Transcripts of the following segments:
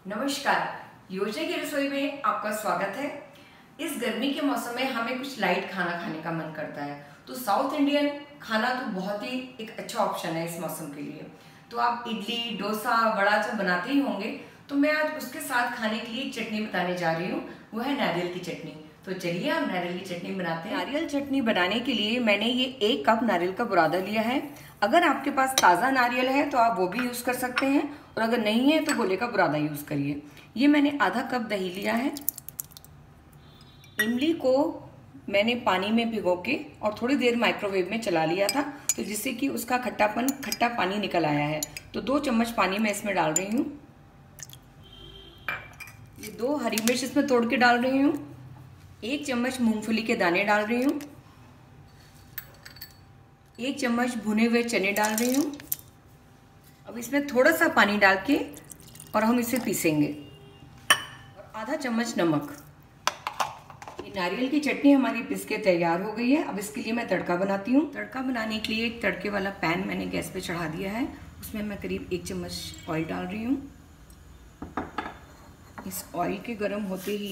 नमस्कार, योजना की रसोई में आपका स्वागत है। इस गर्मी के मौसम में हमें कुछ लाइट खाना खाने का मन करता है, तो साउथ इंडियन खाना तो बहुत ही एक अच्छा ऑप्शन है इस मौसम के लिए। तो आप इडली, डोसा, वड़ा जब बनाते ही होंगे, तो मैं आज उसके साथ खाने के लिए एक चटनी बताने जा रही हूँ, वो है नारियल की चटनी। तो चलिए हम नारियल की चटनी बनाते हैं। नारियल चटनी बनाने के लिए मैंने ये 1 कप नारियल का बुरादा लिया है। अगर आपके पास ताज़ा नारियल है तो आप वो भी यूज़ कर सकते हैं, और अगर नहीं है तो गोले का बुरादा यूज़ करिए। ये मैंने आधा कप दही लिया है। इमली को मैंने पानी में भिगो के और थोड़ी देर माइक्रोवेव में चला लिया था, तो जिससे कि उसका खट्टा पानी निकल आया है। तो 2 चम्मच पानी मैं इसमें डाल रही हूँ। ये 2 हरी मिर्च इसमें तोड़ के डाल रही हूँ। 1 चम्मच मूंगफली के दाने डाल रही हूँ। 1 चम्मच भुने हुए चने डाल रही हूँ। अब इसमें थोड़ा सा पानी डाल के और हम इसे पीसेंगे, और आधा चम्मच नमक। ये नारियल की चटनी हमारी पीस के तैयार हो गई है। अब इसके लिए मैं तड़का बनाती हूँ। तड़का बनाने के लिए एक तड़के वाला पैन मैंने गैस पे चढ़ा दिया है। उसमें मैं करीब 1 चम्मच ऑयल डाल रही हूँ। इस ऑयल के गर्म होते ही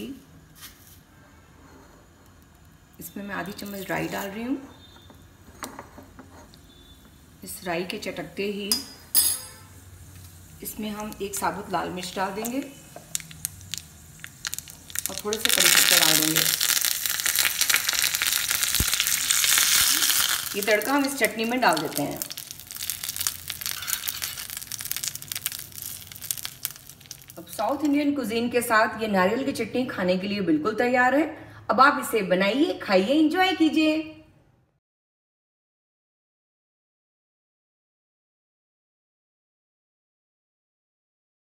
इसमें मैं आधी चम्मच राई डाल रही हूँ। इस राई के चटकते ही इसमें हम 1 साबुत लाल मिर्च डाल देंगे और थोड़े से कड़ी पत्ता डाल देंगे। ये तड़का हम इस चटनी में डाल देते हैं। अब साउथ इंडियन कुजीन के साथ ये नारियल की चटनी खाने के लिए बिल्कुल तैयार है। अब आप इसे बनाइए, खाइए, एंजॉय कीजिए।